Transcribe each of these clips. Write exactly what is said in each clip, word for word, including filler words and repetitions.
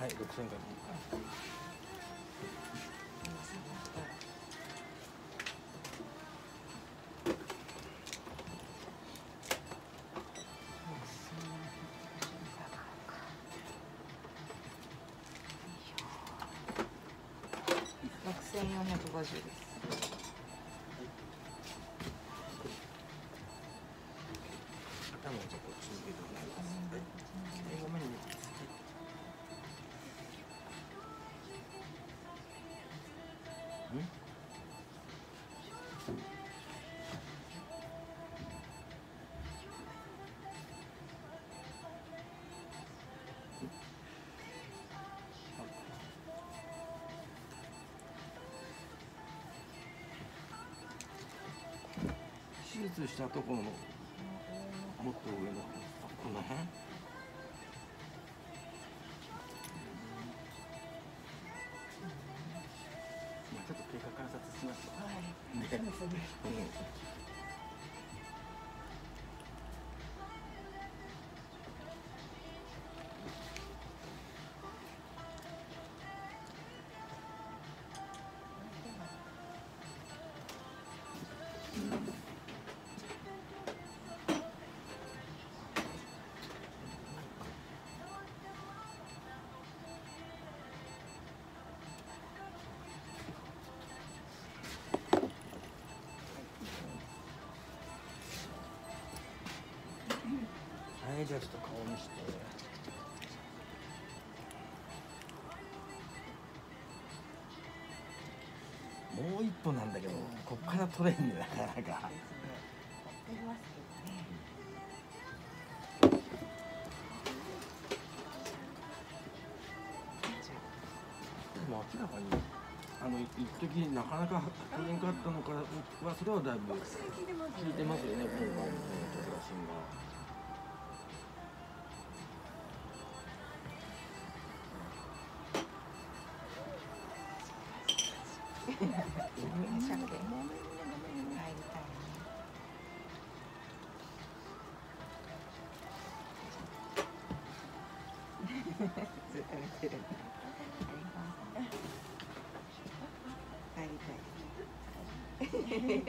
はい、六千回。 六千四百五十です。 頭をじゃこっちに入れてもらいます。はい。ごめんね。うん？手術したところのもっと上のこの辺。まあちょっと経過観察します。はい。ね。そうですね。はい、じゃあちょっと顔見して。もう一歩なんだけど、こっから取れんね、なかなか。でも明らかにあの一時なかなか取れんかったのからはそれはだいぶ効いてますよね、今回の写真が。 ずっと見てる。帰りたい。帰りたい。こっち見て。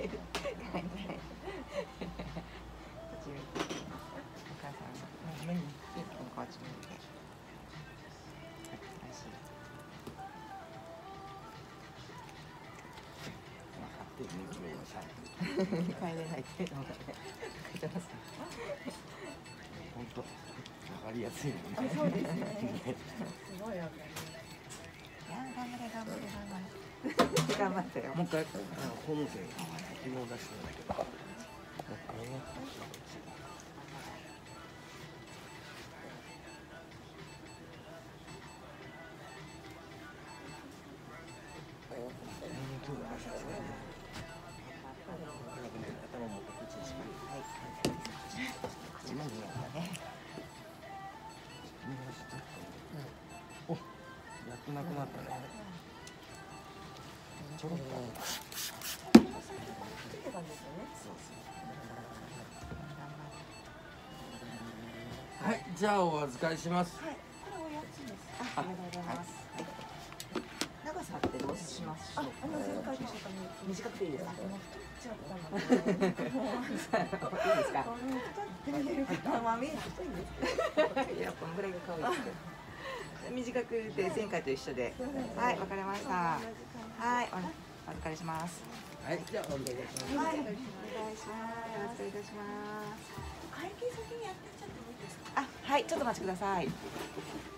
お母さんの目に、こっち見て。美味しい。帰れないっていうのがね、書いてます。 本当、わかりやすいね。 そうですね。すごいわかります。いや、頑張れ、頑張れ、頑張れ。頑張ったよ。 もう一回、あの、ホームセン、紐を出してるんだけど。お、やっとなくなったね。ちょろっと。はい、じゃあお預かりします。 はい、これおやつです。あ、ありがとうございます。長さってどうしましょう。あの前回としたか短くていいですか。もう太っちゃったので。いいですか。太って見えるから、まあ目太いんですけど。いや、このぐらいが可愛いです。短くて前回と一緒で。はい、わかりました。はい、お預かりします。 はい、じゃあお願いします。 はい、お願いします。お預かりいたします。会計先にやってっちゃってもいいですか。あ、はい、ちょっとお待ちください。